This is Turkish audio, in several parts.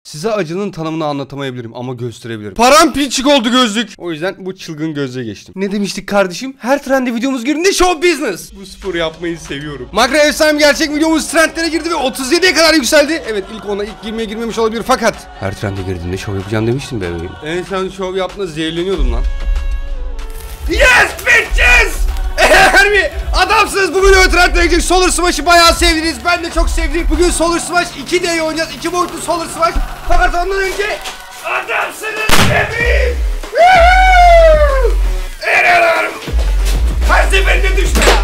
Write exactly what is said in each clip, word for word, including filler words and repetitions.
Size acının tanımını anlatamayabilirim ama gösterebilirim. Paramparçık oldu gözlük. O yüzden bu çılgın gözlüğe geçtim. Ne demiştik kardeşim? Her trende videomuz girdiğinde show business. Bu sporu yapmayı seviyorum. Minecraft efsane gerçek videomuz trendlere girdi ve otuz yediye kadar yükseldi. Evet, ilk ona ilk girmeye girmemiş olabilir fakat her trende girdiğinde show yapacağım demiştim bebeğim. En son show yaptığında zehirleniyordum lan. Yes bitches! Eğer mi? Adamsınız, bugün öğretmen gelecek. Solar Smash'ı bayağı sevdiniz. Ben de çok sevdim. Bugün Solar Smash iki D'yi oynayacağız. iki boyutlu Solar Smash. Fakat ondan önce adamsınız bebeğim. Erenarım. Her seferinde düşme ya.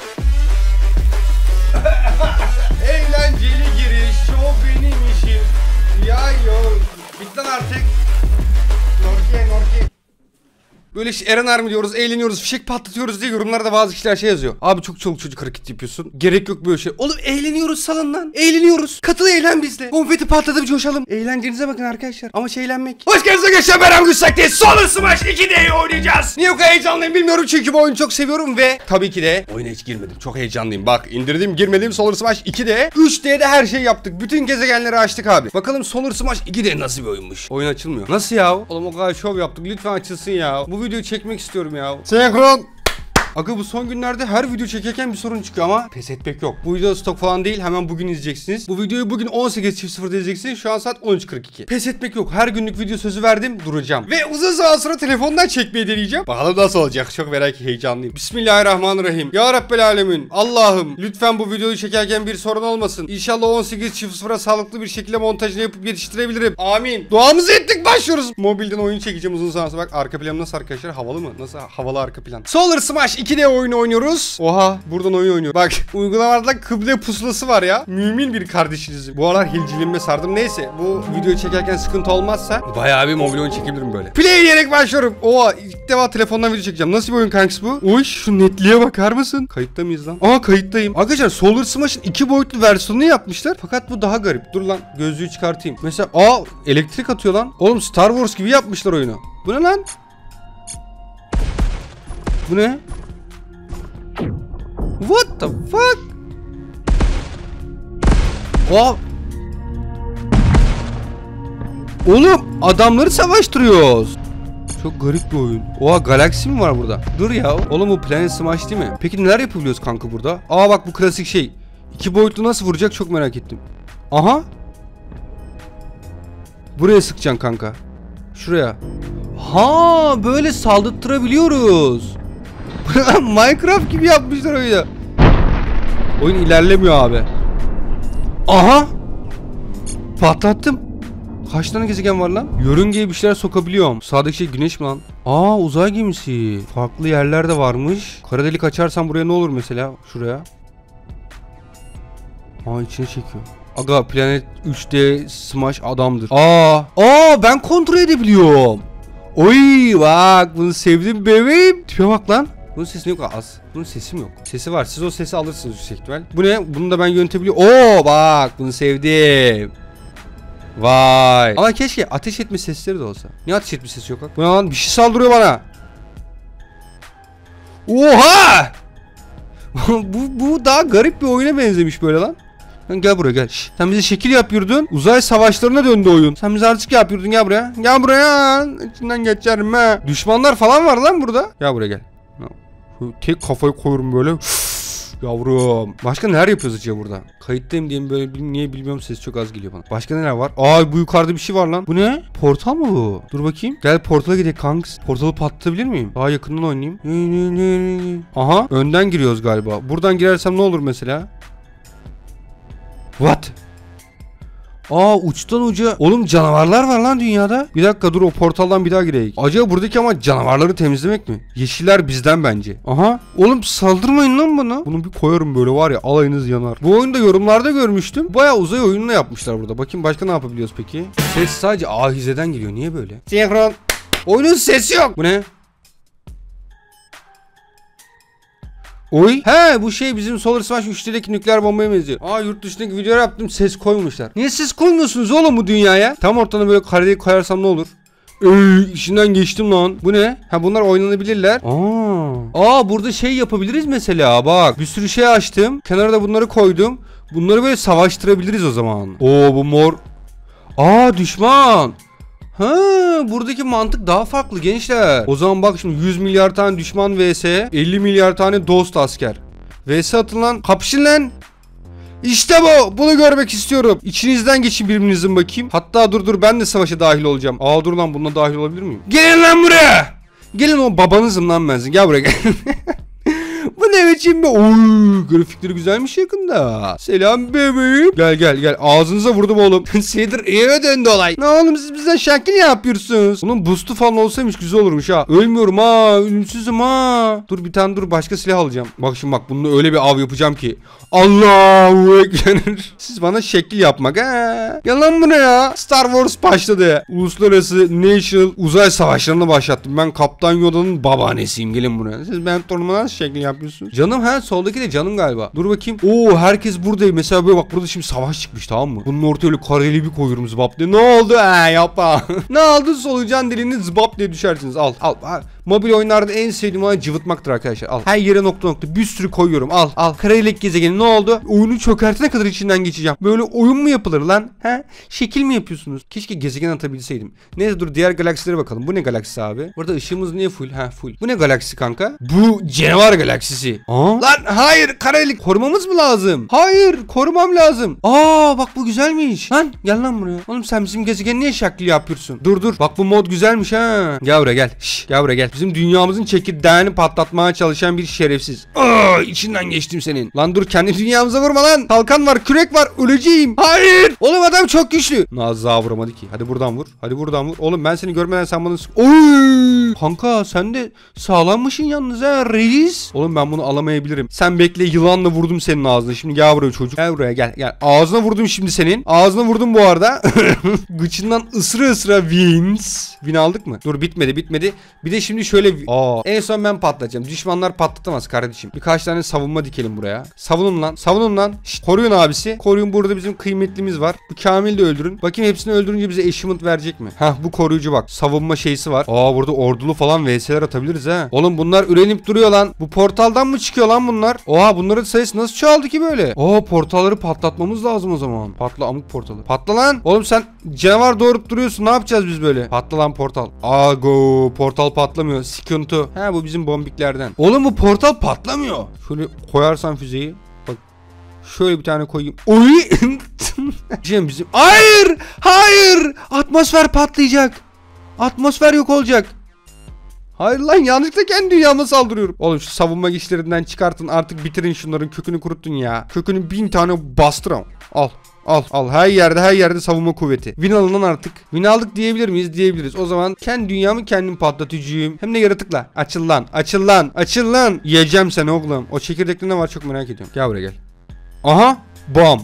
Eğlenceli giriş. Show benim işim. Ya yo. Bitti lan artık. Norki Norki. Böyle işte Eren mı diyoruz, eğleniyoruz, fişek patlatıyoruz diye yorumlarda bazı kişiler şey yazıyor. Abi çok çoluk çocuk hareket yapıyorsun. Gerek yok böyle şey. Oğlum eğleniyoruz salın lan. Eğleniyoruz. Katıl, eğlen bizle. Konfeti patlatıp coşalım. Eğlencenize bakın arkadaşlar. Ama şey eğlenmek. Hoş geldiniz arkadaşlar. Ben Eren Gülsak'ta Solar Smash iki D'yi oynayacağız. Niye o kadar heyecanlıyım bilmiyorum çünkü bu oyunu çok seviyorum ve tabii ki de oyuna hiç girmedim. Çok heyecanlıyım. Bak indirdim girmedim Solar Smash iki D. üç D'de her şeyi yaptık. Bütün gezegenleri açtık abi. Bakalım Solar Smash iki D nasıl bir oyunmuş. Oyun açılmıyor. Nasıl ya? Oğlum o kadar şov yaptık. Lütfen açılsın ya. Bu videoyu çekmek istiyorum ya. Senkron. Aga bu son günlerde her video çekerken bir sorun çıkıyor ama pes etmek yok. Bu video stok falan değil, hemen bugün izleyeceksiniz. Bu videoyu bugün on sekiz sıfırda izleyeceksiniz. Şu an saat on üç kırk iki. Pes etmek yok. Her günlük video sözü verdim, duracağım. Ve uzun zaman sonra telefondan çekmeyi deneyeceğim. Bakalım nasıl olacak. Çok merak heyecanlıyım. Bismillahirrahmanirrahim. Ya Rabbel Alemin. Allah'ım lütfen bu videoyu çekerken bir sorun olmasın. İnşallah on sekiz sıfıra sağlıklı bir şekilde montajını yapıp yetiştirebilirim. Amin. Duamızı ettik, başlıyoruz. Mobilden oyun çekeceğim uzun zaman sonra. Bak arka planı nasıl arkadaşlar? Havalı mı? Nasıl havalı arka plan? Solar Smash iki D oyunu oynuyoruz. Oha buradan oyun oynuyor. Bak uygulamalarda kıble pusulası var ya. Mümin bir kardeşinizim. Bu aralar hilciliğime sardım. Neyse bu videoyu çekerken sıkıntı olmazsa bayağı bir mobil oyun çekebilirim böyle. Play diyerek başlıyorum. Oha ilk defa telefondan video çekeceğim. Nasıl bir oyun kankası bu? Oy şu netliğe bakar mısın? Kayıtta mıyız lan? Aa kayıttayım. Arkadaşlar Solar Smash'ın iki boyutlu versiyonunu yapmışlar. Fakat bu daha garip. Dur lan gözlüğü çıkartayım. Mesela aa elektrik atıyor lan. Oğlum Star Wars gibi yapmışlar oyunu. Bu ne lan? Bu ne? What the fuck? Oh. Oğlum adamları savaştırıyoruz. Çok garip bir oyun. Oha galaksi mi var burada? Dur ya. Oğlum bu Planet Smash değil mi? Peki neler yapabiliyoruz kanka burada? Aa bak bu klasik şey. İki boyutlu nasıl vuracak çok merak ettim. Aha. Buraya sıkacaksın kanka. Şuraya. Ha böyle saldırttırabiliyoruz. Minecraft gibi yapmışlar oyunu. Oyun ilerlemiyor abi. Aha. Patlattım. Kaç tane gezegen var lan? Yörüngeye bir şeyler sokabiliyorum. Sağdaki şey güneş mi lan? Aa uzay gemisi. Farklı yerlerde varmış. Kara delik açarsam buraya ne olur mesela? Şuraya. Aa içine çekiyor. Aga Planet üç D Smash adamdır. Aa. Aa ben kontrol edebiliyorum. Oy bak bunu sevdim bebeğim. Tipe bak lan. Bunun sesi yok az. Bunun sesi mi yok? Sesi var. Siz o sesi alırsınız yüksek ihtimal. Bu ne? Bunu da ben yönetebiliyorum. Oo bak bunu sevdim. Vay. Ama keşke ateş etme sesleri de olsa. Niye ateş etme sesi yok? Bu ne lan? Bir şey saldırıyor bana. Oha! bu, bu daha garip bir oyuna benzemiş böyle lan. Lan gel buraya gel. Şş, sen bize şekil yapıyordun. Uzay savaşlarına döndü oyun. Sen bize artık yapıyordun, gel buraya. Gel buraya. İçinden geçerim ha. Düşmanlar falan var lan burada. Gel buraya gel. Tek kafayı koyuyorum böyle. Uf, yavrum. Başka neler yapıyoruz acaba burada? Kayıttayım diye böyle niye bilmiyorum, ses çok az geliyor bana. Başka neler var? Aa bu yukarıda bir şey var lan. Bu ne? Portal mı bu? Dur bakayım. Gel portala gidelim kanks. Portalı patlatabilir miyim? Daha yakından oynayayım. Aha önden giriyoruz galiba. Buradan girersem ne olur mesela? What? Aa uçtan uca. Oğlum canavarlar var lan dünyada. Bir dakika dur o portaldan bir daha gireyim. Acaba buradaki ama canavarları temizlemek mi? Yeşiller bizden bence. Aha. Oğlum saldırmayın lan bana. Bunu bir koyarım böyle var ya alayınız yanar. Bu oyunda yorumlarda görmüştüm. Bayağı uzay oyununu yapmışlar burada. Bakayım başka ne yapabiliyoruz peki? Ses sadece ahizeden geliyor. Niye böyle? Senkron. Oyunun sesi yok. Bu ne? Oy. He bu şey bizim Solar Smash üç D'deki nükleer bombaya benziyor. Aa yurt dışındaki video yaptım ses koymuşlar. Niye ses koymuyorsunuz oğlum bu dünyaya? Tam ortadan böyle kareyi koyarsam ne olur? Eee işinden geçtim lan. Bu ne? Ha bunlar oynanabilirler. Aa. Aa burada şey yapabiliriz mesela bak. Bir sürü şey açtım. Kenara da bunları koydum. Bunları böyle savaştırabiliriz o zaman. Oo bu mor. Aa düşman. Ha, buradaki mantık daha farklı gençler. O zaman bak şimdi yüz milyar tane düşman vs elli milyar tane dost asker. Vs atın lan. Kapışın lan. İşte bu. Bunu görmek istiyorum. İçinizden geçin birbirinizin bakayım. Hatta dur dur ben de savaşa dahil olacağım. Aa dur lan bununla dahil olabilir miyim? Gelin lan buraya. Gelin o babanızım lan ben. Gel buraya gel. Bu ne biçim be? Oy, grafikleri güzelmiş yakında. Selam bebeğim. Gel gel gel. Ağzınıza vurdum oğlum. Sedir eve döndü olay. Ne oğlum siz bizden şekil yapıyorsunuz? Bunun boost'u falan olsaymış güzel olurmuş ha. Ölmüyorum ha. Ölümsüzüm ha. Dur bir tane dur başka silah alacağım. Bak şimdi bak bununla öyle bir av yapacağım ki. Allahu Ekber. Siz bana şekil yapmak ha. Gel lan buraya. Star Wars başladı. Uluslararası National uzay savaşlarını başlattım. Ben Kaptan Yoda'nın babaannesiyim. Gelin buraya. Siz benim torunuma nasıl şekil yapıyorsunuz? Canım ha soldaki de canım galiba. Dur bakayım. Oo herkes buradayım. Mesela böyle bak burada şimdi savaş çıkmış tamam mı? Bunun ortaya öyle kareli bir koyuyorum zıbap diye. Ne oldu? Ha yapma. Ne oldu? Solucan dilini zıbap diye düşersiniz. Al al. al. Mobil oyunlarda en sevdiğim olay cıvıtmaktır arkadaşlar. Al. Her yere nokta nokta bir sürü koyuyorum. Al. Al. Karayelek gezegeni ne oldu? Oyunu çökertene kadar içinden geçeceğim. Böyle oyun mu yapılır lan? He? Şekil mi yapıyorsunuz? Keşke gezegen atabilseydim. Neyse dur diğer galaksilere bakalım. Bu ne galaksisi abi? Burada ışığımız niye full? Ha full. Bu ne galaksisi kanka? Bu canavar galaksisi. Aa? Lan hayır karayelek. Korumamız mı lazım? Hayır korumam lazım. Aa bak bu güzelmiş. Lan gel lan buraya. Oğlum sen bizim gezegeni niye şekil yapıyorsun? Dur dur. Bak bu mod güzelmiş ha. Gel buraya gel. Şş, gel buraya gel. Bizim dünyamızın çekirdeğini patlatmaya çalışan bir şerefsiz. Aa, içinden geçtim senin. Lan dur kendi dünyamıza vurma lan. Kalkan var, kürek var. Öleceğim. Hayır. Oğlum adam çok güçlü. Nazlı vuramadı ki. Hadi buradan vur. Hadi buradan vur. Oğlum ben seni görmeden sen bana sık. Oy! Kanka sen de sağlammışsın yalnız ha reis. Oğlum ben bunu alamayabilirim. Sen bekle yılanla vurdum senin ağzına. Şimdi gel buraya çocuk. Gel buraya gel. Gel. Ağzına vurdum şimdi senin. Ağzına vurdum bu arada. Gıçından ısıra ısıra wins. Win aldık mı? Dur bitmedi bitmedi. Bir de şimdi şöyle. Aa, en son ben patlatacağım. Düşmanlar patlatamaz kardeşim. Birkaç tane savunma dikelim buraya. Savunun lan. Savunun lan. Şişt, koruyun abisi. Koruyun burada bizim kıymetlimiz var. Bu Kamil'i de öldürün. Bakayım hepsini öldürünce bize achievement verecek mi? Hah bu koruyucu bak. Savunma şeysi var. Aa burada ordulu falan V S'ler atabiliriz ha. Oğlum bunlar ürenip duruyor lan. Bu portaldan mı çıkıyor lan bunlar? Oha bunların sayısı nasıl çoğaldı ki böyle? Oo portalları patlatmamız lazım o zaman. Patla amık portalı. Patla lan. Oğlum sen canavar doğurup duruyorsun. Ne yapacağız biz böyle? Patla lan portal. Aa go. Portal patlamıyor. Sıkıntı. He bu bizim bombiklerden. Oğlum bu portal patlamıyor. Şöyle koyarsan füzeyi. Bak. Şöyle bir tane koyayım. Oy. bizim. Hayır. Hayır. Atmosfer patlayacak. Atmosfer yok olacak. Hayır lan yanlışlıkla kendi dünyama saldırıyorum. Oğlum şu savunma güçlerinden çıkartın artık bitirin şunların kökünü kurutun ya. Kökünü bin tane bastırın. Al. Al al her yerde her yerde savunma kuvveti. Win alınan artık. Win aldık diyebilir miyiz? Diyebiliriz. O zaman kendi dünyamı kendim patlatıcıyım. Hem de yaratıkla. Açıl lan. Açıl lan. Açıl lan. Yiyeceğim seni oğlum. O çekirdekte ne var çok merak ediyorum. Gel buraya gel. Aha. Bam.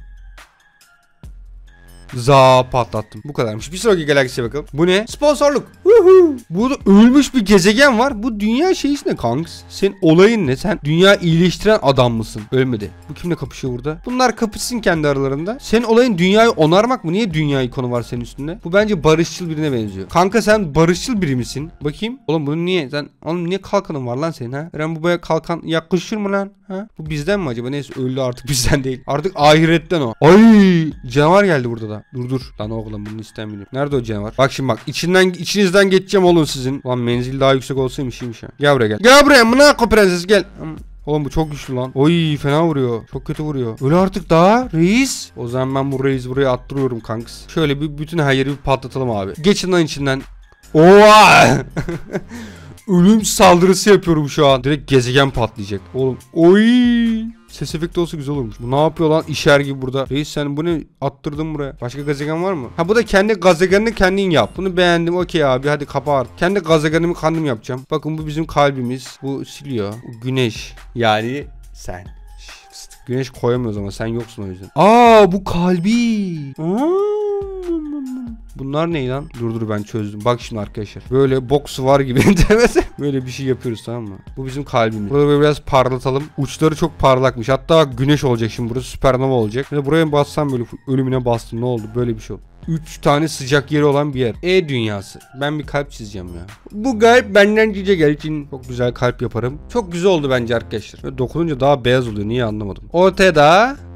Za patlattım. Bu kadarmış. Bir sonraki galaksiye bakalım. Bu ne? Sponsorluk. Uhu. Burada ölmüş bir gezegen var. Bu dünya şeyi ne kanks? Senin olayın ne? Sen dünya iyileştiren adam mısın? Ölmedi. Bu kimle kapışıyor burada? Bunlar kapışsın kendi aralarında. Senin olayın dünyayı onarmak mı? Niye dünya ikonu var senin üstünde? Bu bence barışçıl birine benziyor. Kanka sen barışçıl biri misin? Bakayım. Oğlum bunu niye? Sen oğlum niye kalkanın var lan senin ha? Eren bu baya kalkan yakışır mı lan? Ha? Bu bizden mi acaba? Neyse öldü artık bizden değil. Artık ahiretten o. Ay! Canavar geldi burada da. Dur dur. Lan oğlum bunu istemiyorum. Nerede o canavar? Bak şimdi bak. İçinden içinizden geçeceğim oğlum sizin. Lan menzil daha yüksek olsaymış iyiymiş ya. Gel buraya gel. Gel buraya. Mınako prenses gel. Oğlum bu çok güçlü lan. Oy fena vuruyor. Çok kötü vuruyor. Öyle artık daha reis. O zaman ben bu reis buraya attırıyorum kanks. Şöyle bir bütün her yeri bir patlatalım abi. Geçin lan içinden. Oha! Ölüm saldırısı yapıyorum şu an. Direkt gezegen patlayacak. Oğlum. Oy! Ses efekti olsa güzel olmuş. Bu ne yapıyor lan işer gibi burada. Reis sen bu ne attırdın buraya? Başka gezegen var mı? Ha bu da kendi gezegenini kendin yap. Bunu beğendim. Okey abi hadi kapa artık. Kendi gezegenimi kendim yapacağım. Bakın bu bizim kalbimiz. Bu siliyor. Bu güneş. Yani sen. Güneş koyamıyoruz ama sen yoksun o yüzden. Aa bu kalbi. Aa. Bunlar ne lan? Dur dur ben çözdüm. Bak şimdi arkadaşlar. Böyle boks var gibi. Böyle bir şey yapıyoruz tamam mı? Bu bizim kalbimiz. Burada böyle biraz parlatalım. Uçları çok parlakmış. Hatta güneş olacak şimdi. Burası süpernova olacak. Şimdi buraya bassam böyle ölümüne bastım. Ne oldu? Böyle bir şey oldu. üç tane sıcak yeri olan bir yer. E dünyası. Ben bir kalp çizeceğim ya. Bu kalp benden cüce gel için çok güzel kalp yaparım. Çok güzel oldu bence arkadaşlar. Böyle dokununca daha beyaz oluyor. Niye anlamadım. Ortada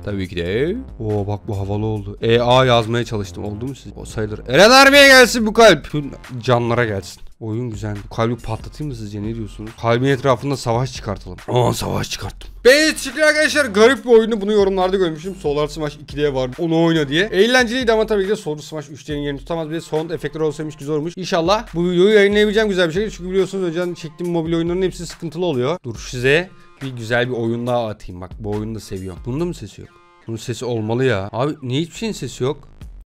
Tabii ki de. Oo bak bu havalı oldu. E A yazmaya çalıştım. Oldu mu siz? O sayılır. Eren Harbi'ye gelsin bu kalp. Bütün canlara gelsin. Oyun güzel. Bu kalbi patlatayım mı sizce, ne diyorsunuz? Kalbin etrafında savaş çıkartalım. Aa savaş çıkarttım. Ben teşekkür arkadaşlar. Garip bir oyunu, bunu yorumlarda görmüşüm. Solar Smash iki D'ye vardı. Onu oyna diye. Eğlenceliydi ama tabii ki de Solar Smash üç D'nin yerini tutamaz. Bir de sound efektleri olsaymış güzel olmuş. İnşallah bu videoyu yayınlayabileceğim güzel bir şekilde. Çünkü biliyorsunuz önceden çektiğim mobil oyunların hepsi sıkıntılı oluyor. Dur size bir güzel bir oyun daha atayım. Bak bu oyunu da seviyorum. Bunda mı sesi yok? Bunun sesi olmalı ya. Abi niye hiçbir şeyin sesi yok?